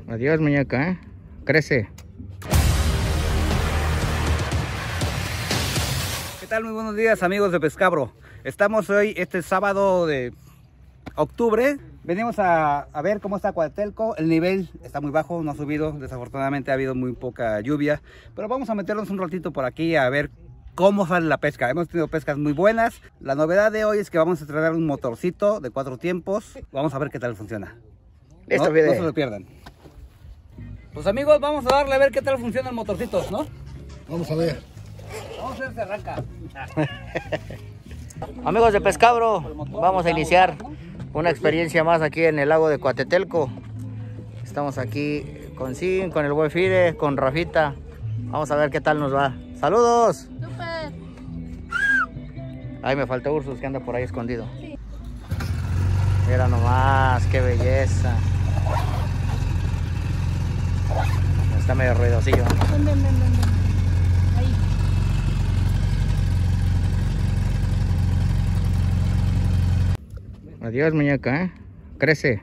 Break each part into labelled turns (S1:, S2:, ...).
S1: Adiós, muñeca, ¿eh? Crece. ¿Qué tal? Muy buenos días, amigos de Pescabro. Estamos hoy, este sábado de octubre. Venimos a ver cómo está Coatelco. El nivel está muy bajo, no ha subido. Desafortunadamente ha habido muy poca lluvia. Pero vamos a meternos un ratito por aquí a ver cómo sale la pesca. Hemos tenido pescas muy buenas. La novedad de hoy es que vamos a traer un motorcito de 4 tiempos. Vamos a ver qué tal funciona.
S2: Listo,
S1: No se lo pierdan. Pues amigos, vamos a darle a ver qué tal funciona el motorcito, ¿no?
S3: Vamos a ver.
S1: Vamos a ver si arranca.
S2: Amigos de Pescabro, vamos a iniciar una experiencia más aquí en el lago de Coatelco. Estamos aquí con Sin, con el buen Fide, con Rafita. Vamos a ver qué tal nos va. ¡Saludos!
S4: Super.
S2: Ay, me falta Ursus que anda por ahí escondido. Sí. Mira nomás, qué belleza. Está medio ruidosillo.
S4: Ven. Ahí.
S1: Adiós, muñeca, ¿eh? Crece.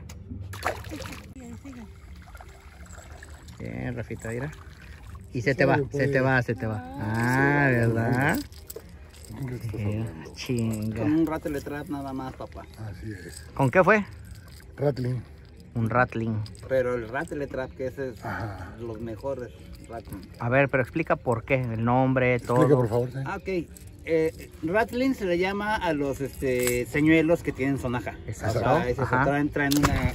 S1: Bien, Rafita, mira. Y se te va. Ah, ¿verdad? Chinga.
S2: Con un rattle trap nada más, papá.
S3: Así es.
S1: ¿Con qué fue?
S3: Rattling.
S1: Un rattling.
S2: Pero el rattle trap, que ese es los mejores rattling.
S1: A ver, pero explica por qué, el nombre,
S3: Explica,
S1: todo.
S3: por favor. ¿Sí?
S2: Ok. Rattling se le llama a los señuelos que tienen sonaja.
S1: Exacto.
S2: O sea, esos
S1: Ajá.
S2: traen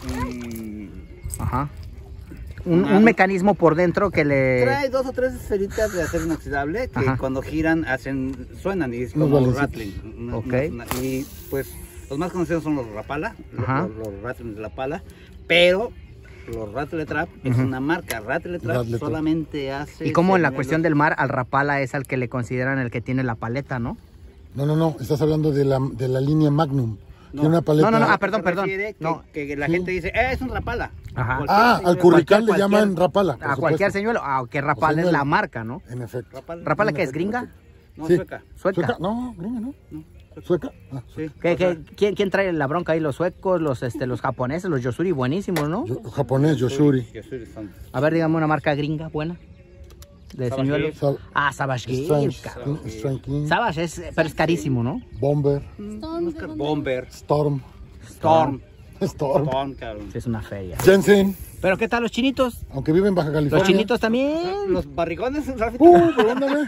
S1: Ajá. Un mecanismo por dentro que le...
S2: Trae 2 o 3 esferitas de acero inoxidable que cuando giran suenan y es
S3: Unos
S2: como
S3: baloncitos.
S2: rattling.
S1: Ok.
S2: Y pues los más conocidos son los Rapala,
S1: Ajá.
S2: los rattlings de la pala, pero los Rattle Trap es una marca. Rattle Trap
S3: Rattle Trap.
S2: solamente hace...
S1: Y como en la
S2: señuelos.
S1: cuestión del mar, al Rapala es al que le consideran el que tiene la paleta, ¿no?
S3: No. Estás hablando de la línea Magnum.
S2: No.
S3: Tiene una paleta.
S1: No.
S2: Se
S1: Perdón.
S2: refiere
S1: No.
S2: Que la gente dice, es un Rapala.
S1: Ajá.
S2: Cualquier
S3: Al currical le
S1: cualquier-
S3: llaman Rapala. por
S1: A cualquier
S3: supuesto.
S1: señuelo, aunque Rapala es
S3: señuelo.
S1: la marca, ¿no?
S3: En efecto.
S1: ¿Rapala qué es? ¿Gringa?
S2: No,
S3: Sí.
S2: sueca.
S1: ¿Sueca?
S3: No, gringa, ¿no?
S2: No,
S3: ¿Sueca? Ah,
S2: sí.
S1: ¿Qué,
S2: O sea,
S1: quién trae la bronca ahí? ¿Los suecos, los japoneses, los Yosuri buenísimos, ¿no?
S3: japonés, Yoshuri.
S2: Yoshuri son-
S1: A ver, digamos una marca gringa buena. De
S2: Savage
S1: señuelos.
S3: Sab-
S1: Savage Gear,
S3: Strange,
S1: cabrón.
S3: Strange King,
S1: Savage pero es carísimo, ¿no?
S3: Bomber,
S2: Bomber.
S3: Storm,
S2: Storm.
S3: Storm,
S2: Storm, cabrón.
S1: Es una feria.
S3: Jensen,
S1: Pero ¿qué tal los chinitos?
S3: aunque vive en Baja California.
S1: Los chinitos también.
S2: Los barrigones, Rafita.
S3: Perdóname.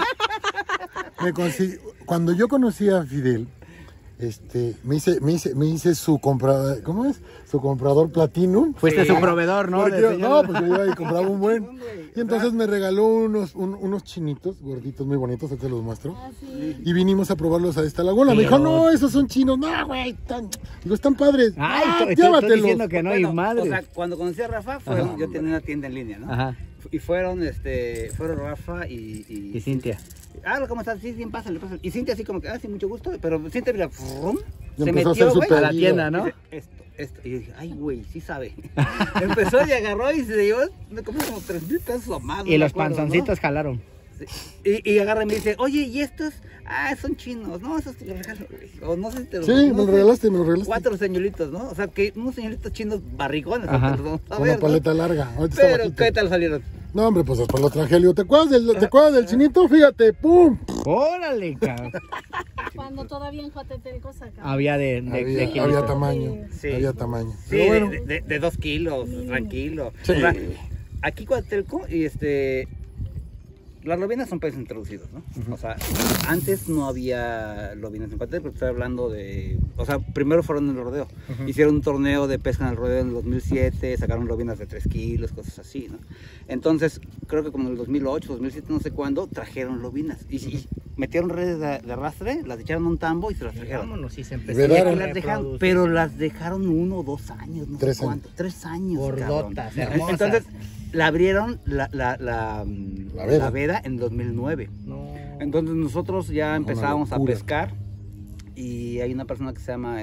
S3: Cuando yo conocí a Fidel, me hice su comprador, ¿cómo es? Su comprador Platinum.
S1: Fuiste su proveedor, ¿no?
S3: Porque, porque yo iba y compraba un buen. Y entonces me regaló unos chinitos gorditos muy bonitos, ahorita te los muestro. Y vinimos a probarlos a esta laguna. Me dijo, no, esos son chinos. No, güey, están padres.
S1: Ay, estoy
S3: llévatelos.
S1: diciendo que no hay madre.
S2: O sea, cuando conocí a Rafa, yo tenía una tienda en línea, ¿no?
S1: Ajá.
S2: Y fueron Rafa y
S1: Y Cintia.
S2: ¿cómo estás? Sí, pásale. Y Cintia así como que, sí, mucho gusto. Pero Cintia, mira, ¡frum!
S3: Y
S2: Se
S3: empezó a
S2: metió,
S3: hacer su
S2: güey.
S1: A la tienda, ¿no?
S2: Dice, esto. Y yo dije, ay, güey, sí sabe. Empezó y agarró y se llevó, me compró como 3,000 pesos o más.
S1: Y los panzoncitos jalaron.
S2: Y agarra y me dice, oye, ¿y estos? Son chinos, ¿no? Esos te los regalo, güey. O no sé si te los
S3: Sí, me los regalaste.
S2: 4 señuelitos, ¿no? O sea, que unos señoritos chinos barrigones.
S1: Ajá.
S2: Te los vamos a
S3: Con
S2: ver,
S3: una
S2: ¿no?
S3: paleta larga. Ahorita está
S2: Pero,
S3: bajito.
S2: ¿qué tal salieron?
S3: No, hombre, pues hasta lo traje, Leo. ¿Te acuerdas del chinito? Fíjate, ¡pum!
S1: Órale, cabrón.
S4: Cuando todavía en Coatelco sacaban.
S1: Había de
S3: Había
S1: kilito.
S3: tamaño.
S2: Sí.
S3: Había tamaño.
S2: Sí,
S3: Pero bueno,
S2: de 2 kilos, tranquilo.
S3: Sí.
S2: O sea, aquí Coatelco y las lobinas son peces introducidos, ¿no? O sea, antes no había lobinas en Coatelco, estoy hablando de... O sea, primero fueron en el rodeo. Hicieron un torneo de pesca en el rodeo en el 2007, sacaron lobinas de 3 kilos, cosas así, ¿no? Entonces, creo que como en el 2008, 2007, no sé cuándo, trajeron lobinas. Y metieron redes de arrastre, las echaron a un tambo y se las trajeron.
S1: Vámonos, y se empezó
S3: Vedaron.
S2: Pero las dejaron 1 o 2 años, no
S3: 3
S2: sé cuánto. 3 años.
S1: Gordotas,
S2: cabrón.
S1: hermosas.
S2: Entonces, la abrieron la veda en 2009.
S1: No.
S2: Entonces nosotros ya empezábamos a
S3: locura.
S2: pescar y hay una persona que se llama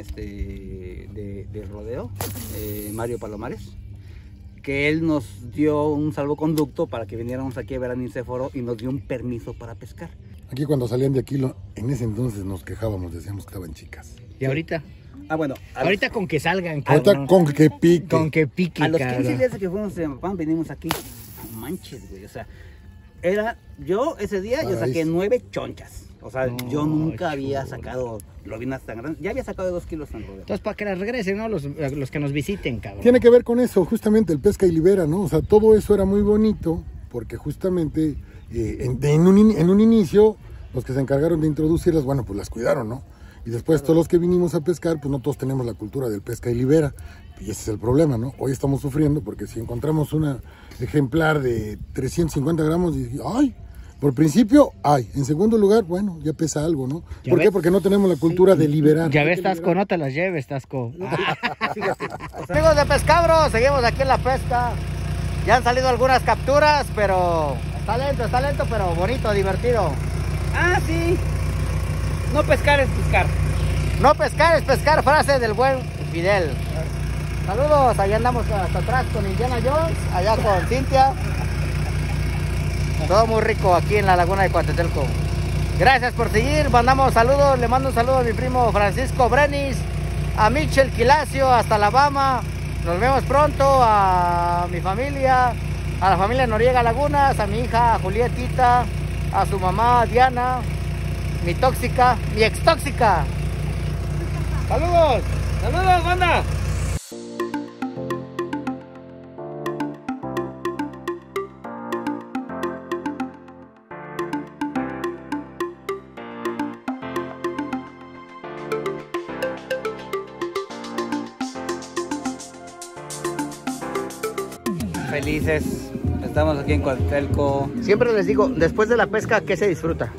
S2: del rodeo, Mario Palomares, que él nos dio un salvoconducto para que viniéramos aquí a ver a Nincéforo y nos dio un permiso para pescar.
S3: aquí cuando salían de aquí, en ese entonces nos quejábamos, decíamos que estaban chicas.
S1: ¿Y ahorita?
S2: bueno.
S5: Ahorita con que salgan,
S3: Ahorita
S5: cabrón.
S3: con que pique.
S5: Con que pique,
S2: A los 15
S5: cabrón.
S2: días de que fuimos de Zapopan, venimos aquí. No manches, güey. O sea, yo ese día yo saqué 9 chonchas. O sea, yo nunca había sacado lobinas tan grandes. Ya había sacado 2 kilos en rodeo.
S5: Entonces, para que las regresen, ¿no? Los que nos visiten, cabrón.
S3: Tiene que ver con eso, justamente el pesca y libera, ¿no? O sea, todo eso era muy bonito porque justamente en un inicio los que se encargaron de introducirlas, bueno, pues las cuidaron, ¿no? Y después todos los que vinimos a pescar, pues no todos tenemos la cultura del pesca y libera. Y ese es el problema, ¿no? Hoy estamos sufriendo porque si encontramos una ejemplar de 350 gramos, y, ¡ay! Por principio, ¡ay! En segundo lugar, bueno, ya pesa algo, ¿no?
S5: ¿Ya
S3: ¿Por qué?
S5: ves?
S3: Porque no tenemos la cultura de liberar.
S5: Ya ves, Tasco, no te las lleves, Tasco. Amigos de Pescabro, seguimos aquí en la pesca. Ya han salido algunas capturas, pero está lento, pero bonito, divertido.
S2: Ah, sí. No pescar es pescar.
S5: No pescar es pescar, frase del buen Fidel. Saludos, allá andamos hasta atrás con Indiana Jones, allá con Cintia. Todo muy rico aquí en la laguna de Coatetelco. Gracias por seguir, mandamos saludos, le mando un saludo a mi primo Francisco Brenis, a Michel Quilacio hasta Alabama. Nos vemos pronto, a mi familia, a la familia Noriega Lagunas, a mi hija Julietita, a su mamá Diana, mi tóxica, mi ex tóxica.
S2: ¡Saludos! ¡Saludos, banda! Felices, estamos aquí en Coatetelco.
S5: Siempre les digo, después de la pesca, ¿qué se disfruta?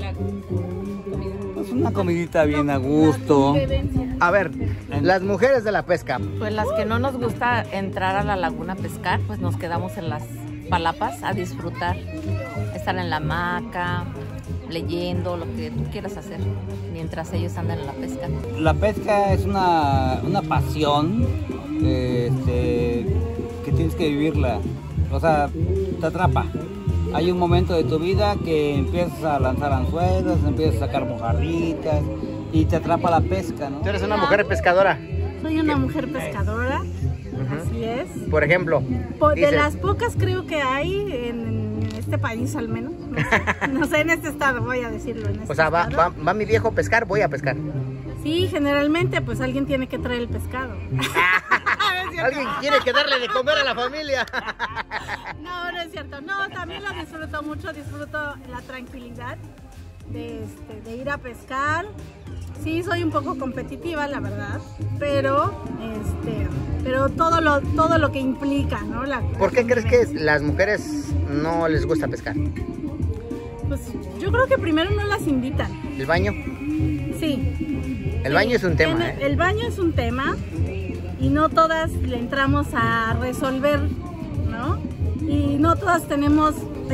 S2: Es una comidita bien a gusto.
S5: A ver, las mujeres de la pesca.
S6: Pues las que no nos gusta entrar a la laguna a pescar, pues nos quedamos en las palapas a disfrutar, estar en la hamaca, leyendo, lo que tú quieras hacer, mientras ellos andan en la pesca.
S2: La pesca es una pasión que tienes que vivirla, o sea, te atrapa. Hay un momento de tu vida que empiezas a lanzar anzuelos, empiezas a sacar mojarritas y te atrapa la pesca, ¿no?
S5: Tú eres una mujer pescadora,
S4: Soy una mujer pescadora, así es.
S5: por ejemplo.
S4: De
S5: dices,
S4: las pocas creo que hay en este país al menos. No sé, en este estado, voy a decirlo. En este
S5: o sea,
S4: estado.
S5: va mi viejo a pescar, voy a pescar.
S4: Sí, generalmente pues alguien tiene que traer el pescado.
S5: Alguien tiene que darle de comer a la familia.
S4: No, no es cierto. No, también lo disfruto mucho, disfruto la tranquilidad de ir a pescar. Sí, soy un poco competitiva, la verdad, pero todo lo que implica, ¿no?
S5: ¿Por qué crees que las mujeres no les gusta pescar?
S4: Pues yo creo que primero no las invitan.
S5: ¿El baño?
S4: Sí.
S5: El baño es un tema, ¿eh?
S4: El baño es un tema y no todas le entramos a resolver, ¿no? Y no todas tenemos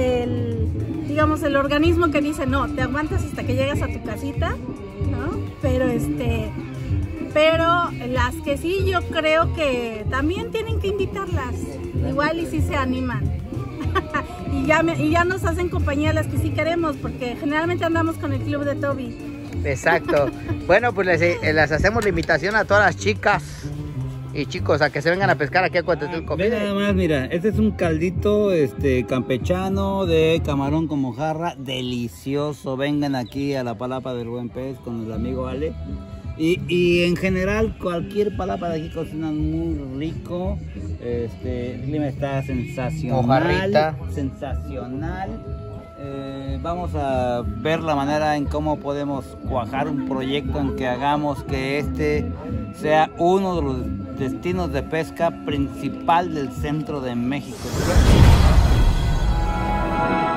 S4: el organismo que dice, no, te aguantas hasta que llegas a tu casita, ¿no? Pero las que sí, yo creo que también tienen que invitarlas, igual y sí se animan. y ya nos hacen compañía las que sí queremos, porque generalmente andamos con el club de Toby.
S5: Exacto. Bueno, pues les hacemos la invitación a todas las chicas y chicos a que se vengan a pescar aquí a Coatetelco.
S2: Ve nada más, mira, este es un caldito campechano de camarón con mojarra, delicioso. Vengan aquí a la palapa del Buen Pez con el amigo Ale. Y en general cualquier palapa de aquí cocinan muy rico. El clima está sensacional.
S5: Mojarrita.
S2: Sensacional. Vamos a ver la manera en cómo podemos cuajar un proyecto en que hagamos que este sea uno de los destinos de pesca principal del centro de México.